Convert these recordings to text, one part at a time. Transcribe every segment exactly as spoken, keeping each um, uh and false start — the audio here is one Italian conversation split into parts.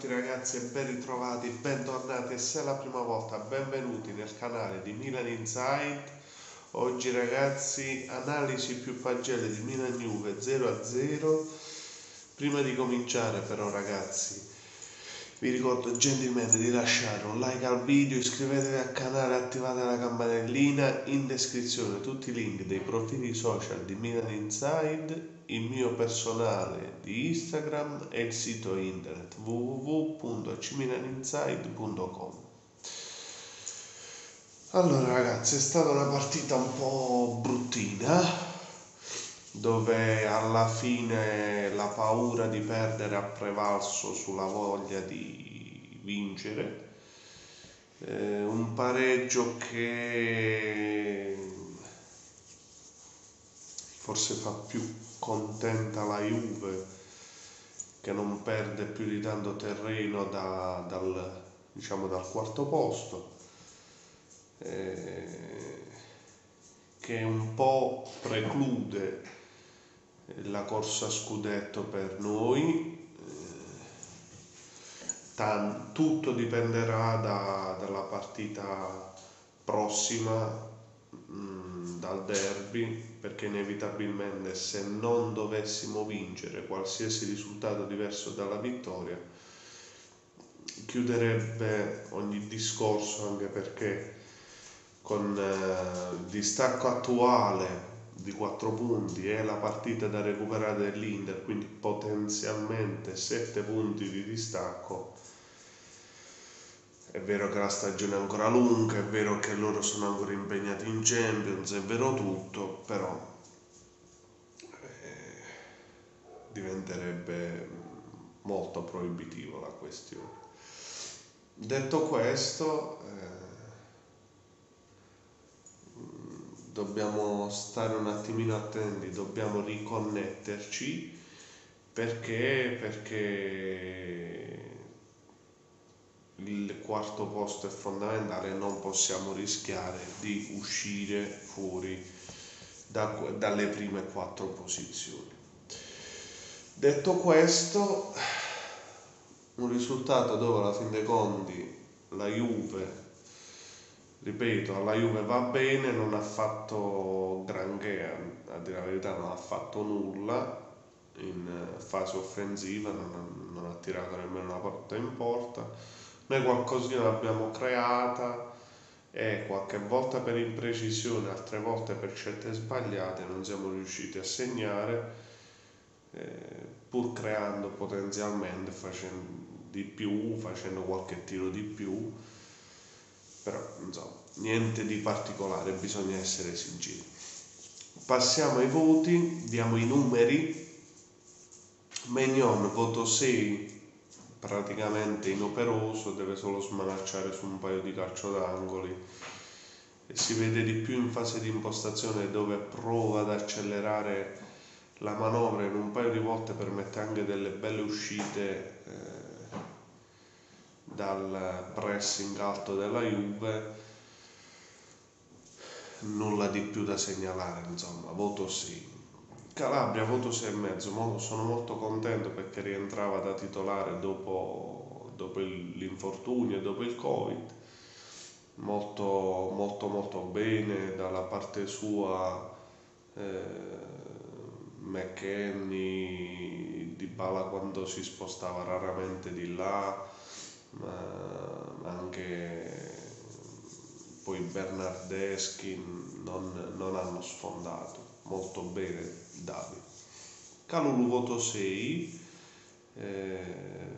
ragazzi e ben ritrovati, bentornati e se è la prima volta benvenuti nel canale di Milan Inside. Oggi ragazzi analisi più pagelle di Milan Juve zero a zero. Prima di cominciare però ragazzi vi ricordo gentilmente di lasciare un like al video, iscrivetevi al canale, attivate la campanellina. In descrizione tutti i link dei profili social di Milan Inside, il mio personale di Instagram e il sito internet w w w punto c milan inside punto com. Allora ragazzi, è stata una partita un po' bruttina, dove alla fine la paura di perdere ha prevalso sulla voglia di vincere. Eh, un pareggio che forse fa più contenta la Juve, che non perde più di tanto terreno da, dal, diciamo, dal quarto posto, eh, che un po' preclude la corsa a scudetto per noi. Tan, tutto dipenderà da, dalla partita prossima, mh, dal derby, perché inevitabilmente se non dovessimo vincere qualsiasi risultato diverso dalla vittoria chiuderebbe ogni discorso, anche perché con eh, il distacco attuale di quattro punti e la partita da recuperare dell'Inter, quindi potenzialmente sette punti di distacco. È vero che la stagione è ancora lunga, è vero che loro sono ancora impegnati in Champions, è vero tutto, però eh, diventerebbe molto proibitivo la questione. Detto questo, eh, dobbiamo stare un attimino attenti, dobbiamo riconnetterci, perché perché il quarto posto è fondamentale, non possiamo rischiare di uscire fuori da, dalle prime quattro posizioni. Detto questo, un risultato dove alla fin dei conti la Juve, ripeto, alla Juve va bene, non ha fatto granché, a dire la verità non ha fatto nulla in fase offensiva, non ha, non ha tirato nemmeno una porta in porta. Noi qualcosina l'abbiamo creata e qualche volta per imprecisione, altre volte per scelte sbagliate non siamo riusciti a segnare, eh, pur creando potenzialmente, facendo di più, facendo qualche tiro di più, però insomma niente di particolare, bisogna essere sinceri. Passiamo ai voti, diamo i numeri. Maignan voto sei, praticamente inoperoso, deve solo smanacciare su un paio di calcio d'angoli e si vede di più in fase di impostazione, dove prova ad accelerare la manovra in un paio di volte, permette anche delle belle uscite eh, dal pressing alto della Juve. Nulla di più da segnalare, insomma, voto sì. Calabria voto sei e mezzo, sono molto contento perché rientrava da titolare dopo, dopo l'infortunio e dopo il Covid, molto molto molto bene dalla parte sua. eh, McKennie, Dybala quando si spostava raramente di là, ma anche poi Bernardeschi non, non hanno sfondato molto bene Davide. Calulu voto sei, eh,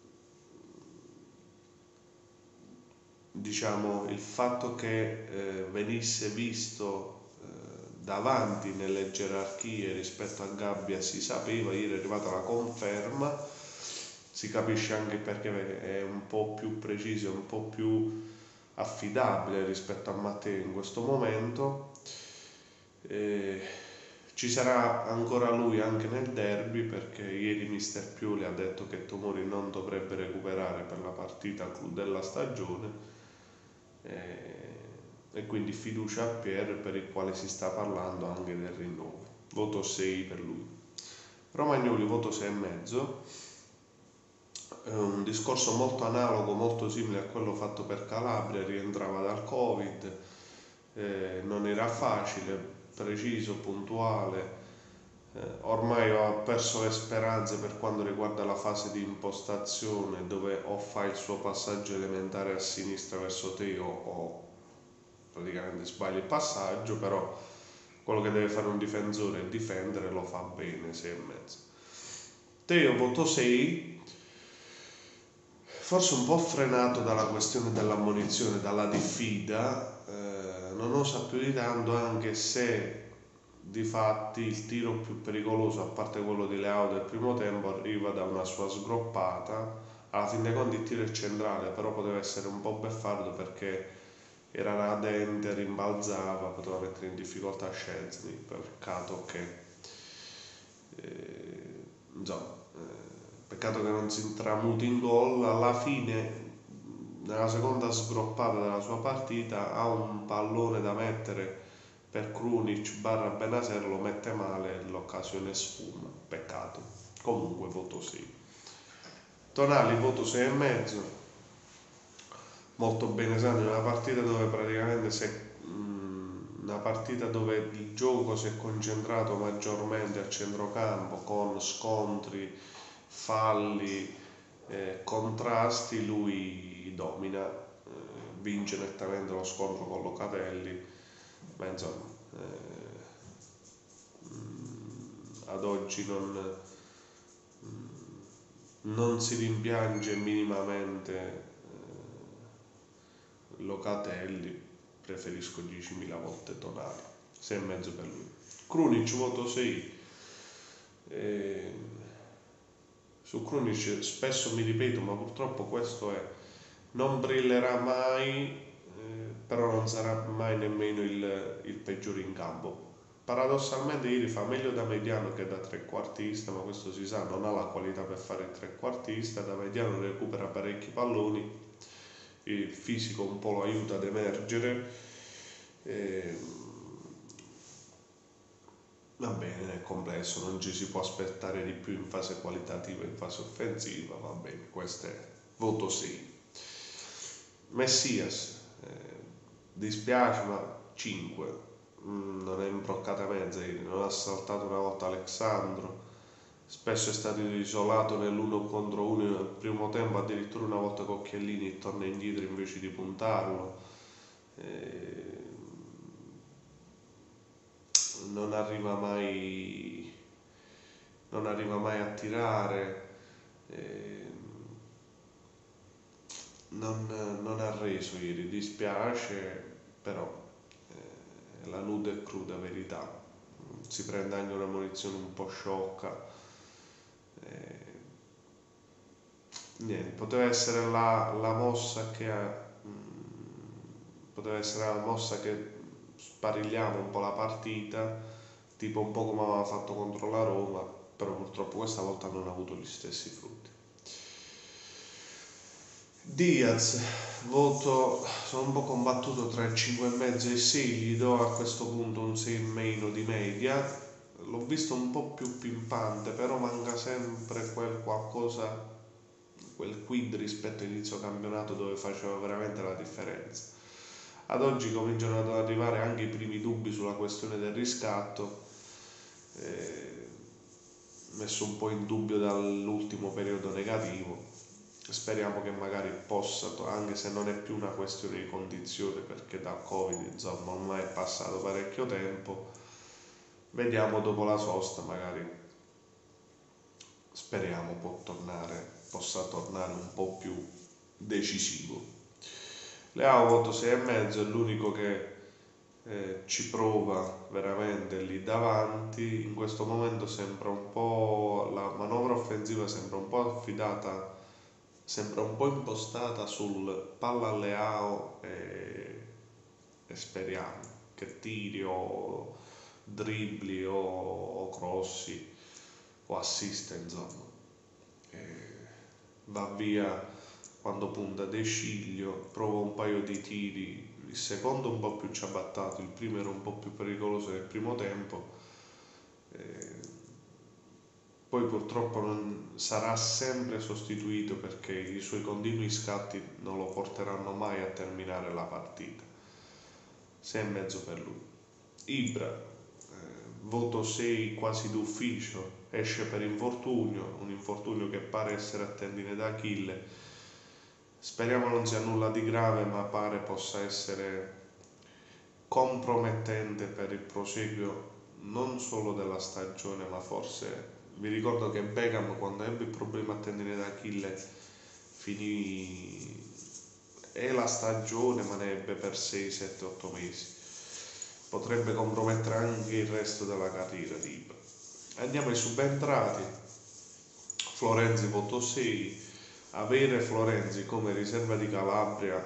diciamo il fatto che eh, venisse visto eh, davanti nelle gerarchie rispetto a Gabbia si sapeva, ieri è arrivata la conferma, si capisce anche perché è un po' più preciso, un po' più affidabile rispetto a Matteo in questo momento. Eh, ci sarà ancora lui anche nel derby, perché ieri mister Pioli ha detto che Tomori non dovrebbe recuperare per la partita clou della stagione, eh, e quindi fiducia a Pierre, per il quale si sta parlando anche del rinnovo. Voto sei per lui. Romagnoli voto sei e mezzo. È un discorso molto analogo, molto simile a quello fatto per Calabria, rientrava dal Covid, eh, non era facile, preciso, puntuale. Eh, ormai ho perso le speranze per quanto riguarda la fase di impostazione, dove o fa il suo passaggio elementare a sinistra verso Teo o praticamente sbaglia il passaggio, però quello che deve fare un difensore è difendere, lo fa bene, sei e mezzo. Teo voto sei, forse un po' frenato dalla questione dell'ammonizione, dalla diffida, eh, non osa più di tanto, anche se difatti il tiro più pericoloso, a parte quello di Leao del primo tempo, arriva da una sua sgroppata. Alla fin dei conti il tiro è centrale, però poteva essere un po' beffardo perché era radente, rimbalzava, poteva mettere in difficoltà Szczęsny. Peccato che eh, insomma, eh, peccato che non si intramuti in gol. Alla fine, nella seconda sgroppata della sua partita, ha un pallone da mettere per Krunic barra Bennacer, lo mette male, l'occasione sfuma, peccato. Comunque voto sei. Tonali voto sei e mezzo, molto bene Sandro, una partita dove praticamente si è, mh, una partita dove il gioco si è concentrato maggiormente a centrocampo, con scontri, falli, eh, contrasti. Lui domina, eh, vince nettamente lo scontro con Locatelli, ma insomma, eh, ad oggi non, non si rimpiange minimamente eh, Locatelli, preferisco diecimila volte Tonali, sei e mezzo per lui. Krunic voto sei. Eh, su Krunic spesso mi ripeto, ma purtroppo questo è, non brillerà mai, eh, però non sarà mai nemmeno il, il peggiore in campo. Paradossalmente ieri fa meglio da mediano che da trequartista, ma questo si sa, non ha la qualità per fare il trequartista. Da mediano recupera parecchi palloni, il fisico un po' lo aiuta ad emergere. E va bene, è complesso, non ci si può aspettare di più in fase qualitativa, in fase offensiva, va bene, questo è voto sei. Messias, eh, dispiace ma cinque, mm, non è imbroccata mezza ieri, non ha saltato una volta Alexandro, spesso è stato isolato nell'uno contro uno nel primo tempo, addirittura una volta con Chiellini torna indietro invece di puntarlo. Eh, non arriva mai non arriva mai a tirare, eh, non, non ha reso ieri, dispiace, però eh, la nuda e cruda verità. Si prende anche una munizione un po' sciocca, eh, niente, poteva essere la, la mossa che ha, mh, poteva essere la mossa che sparigliava un po' la partita, tipo un po' come aveva fatto contro la Roma, però purtroppo questa volta non ha avuto gli stessi frutti. Diaz, voto, sono un po' combattuto tra il cinque e mezzo e il sei, gli do a questo punto un sei e meno di media. L'ho visto un po' più pimpante, però manca sempre quel qualcosa, quel quid rispetto all'inizio campionato dove faceva veramente la differenza. Ad oggi cominciano ad arrivare anche i primi dubbi sulla questione del riscatto, eh, messo un po' in dubbio dall'ultimo periodo negativo. Speriamo che magari possa, anche se non è più una questione di condizione, perché dal Covid insomma ormai è passato parecchio tempo, vediamo dopo la sosta, magari speriamo può tornare, possa tornare un po' più decisivo. Leao voto sei e mezzo, è l'unico che eh, ci prova veramente lì davanti. In questo momento sembra un po', la manovra offensiva sembra un po' affidata, sembra un po' impostata sul palla Leao e, e speriamo che tiri o dribbli o, o crossi o assiste, insomma. E va via quando punta De Sciglio, prova un paio di tiri, il secondo un po' più ciabattato, il primo era un po' più pericoloso nel primo tempo. E poi purtroppo non sarà sempre sostituito perché i suoi continui scatti non lo porteranno mai a terminare la partita. sei e mezzo per lui. Ibra, eh, voto sei quasi d'ufficio, esce per infortunio, un infortunio che pare essere a tendine d'Achille. Speriamo non sia nulla di grave, ma pare possa essere compromettente per il proseguio non solo della stagione, ma forse vi ricordo che Beckham, quando ebbe il problema a tendine d'Achille, finì e la stagione, ma ne ebbe per sei, sette, otto mesi. Potrebbe compromettere anche il resto della carriera di Ibra. Andiamo ai subentrati. Florenzi voto sei. Avere Florenzi come riserva di Calabria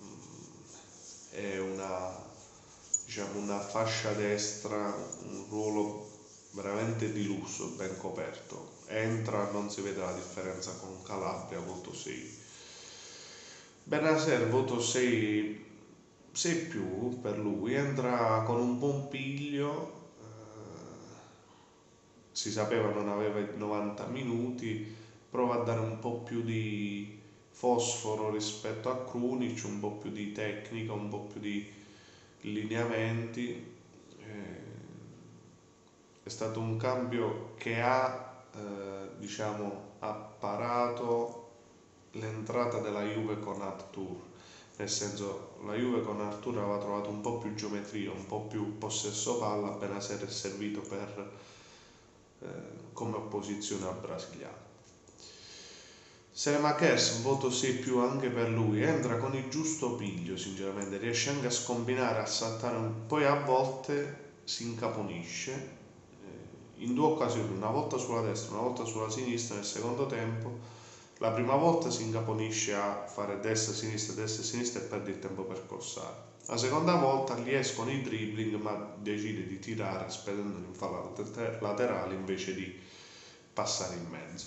è una, diciamo, una fascia destra, un ruolo veramente di lusso, ben coperto. Entra, non si vede la differenza con Calabria, voto sei. Bennacer, voto sei, sei più per lui, entra con un buon piglio, eh, si sapeva non aveva i novanta minuti, prova a dare un po' più di fosforo rispetto a Krunic, un po' più di tecnica, un po' più di lineamenti. Eh, è stato un cambio che ha, eh, diciamo, apparato l'entrata della Juve con Arthur, nel senso la Juve con Arthur aveva trovato un po' più geometria, un po' più possesso palla, Bennacer è servito per, eh, come opposizione al brasiliano. Selemakers, voto sei più anche per lui, entra con il giusto piglio, sinceramente, riesce anche a scombinare, a saltare, un... poi a volte si incaponisce, eh, in due occasioni, una volta sulla destra, una volta sulla sinistra nel secondo tempo. La prima volta si incaponisce a fare destra-sinistra, destra-sinistra e perde il tempo per crossare. La seconda volta gli escono i dribbling, ma decide di tirare spedendo in fallo laterale invece di passare in mezzo.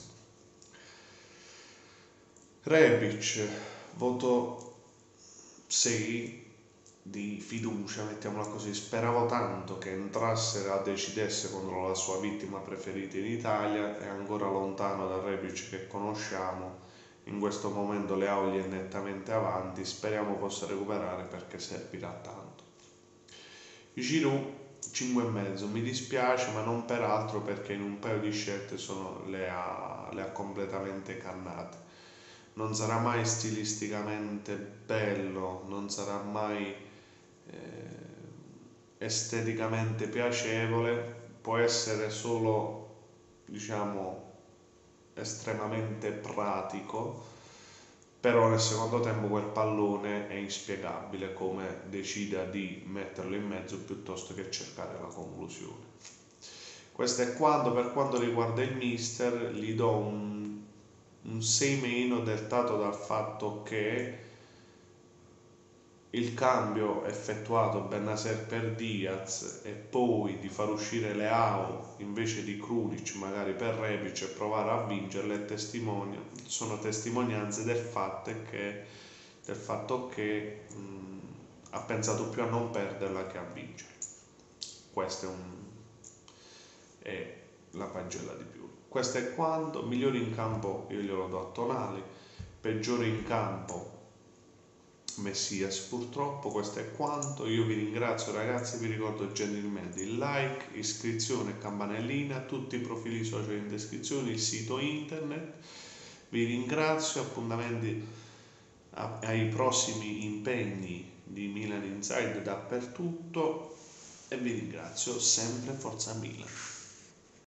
Rebic, voto sei di fiducia, mettiamola così. Speravo tanto che entrasse e decidesse contro la sua vittima preferita in Italia. È ancora lontano dal Rebic che conosciamo. In questo momento Leao è nettamente avanti, speriamo possa recuperare perché servirà tanto. Giroud cinque e mezzo, mi dispiace, ma non per altro, perché in un paio di scelte sono, le, ha, le ha completamente cannate. Non sarà mai stilisticamente bello, non sarà mai eh, esteticamente piacevole, può essere solo, diciamo, estremamente pratico, però nel secondo tempo quel pallone è inspiegabile come decida di metterlo in mezzo piuttosto che cercare la conclusione. Questo è quanto. Per quanto riguarda il mister, gli do un, un sei meno, dettato dal fatto che il cambio effettuato Bennacer per Diaz e poi di far uscire Leao invece di Krunic magari per Rebic e provare a vincerle testimonio, sono testimonianze del fatto che, del fatto che mh, ha pensato più a non perderla che a vincere. Questa è, un, è la pagella di più. Questo è quanto. Migliore in campo io glielo do a Tonali, peggiore in campo Messias, purtroppo. Questo è quanto. Io vi ringrazio ragazzi, vi ricordo gentilmente il like, iscrizione e campanellina, tutti i profili social in descrizione, il sito internet. Vi ringrazio, appuntamenti ai prossimi impegni di Milan Inside dappertutto e vi ringrazio sempre, forza Milan.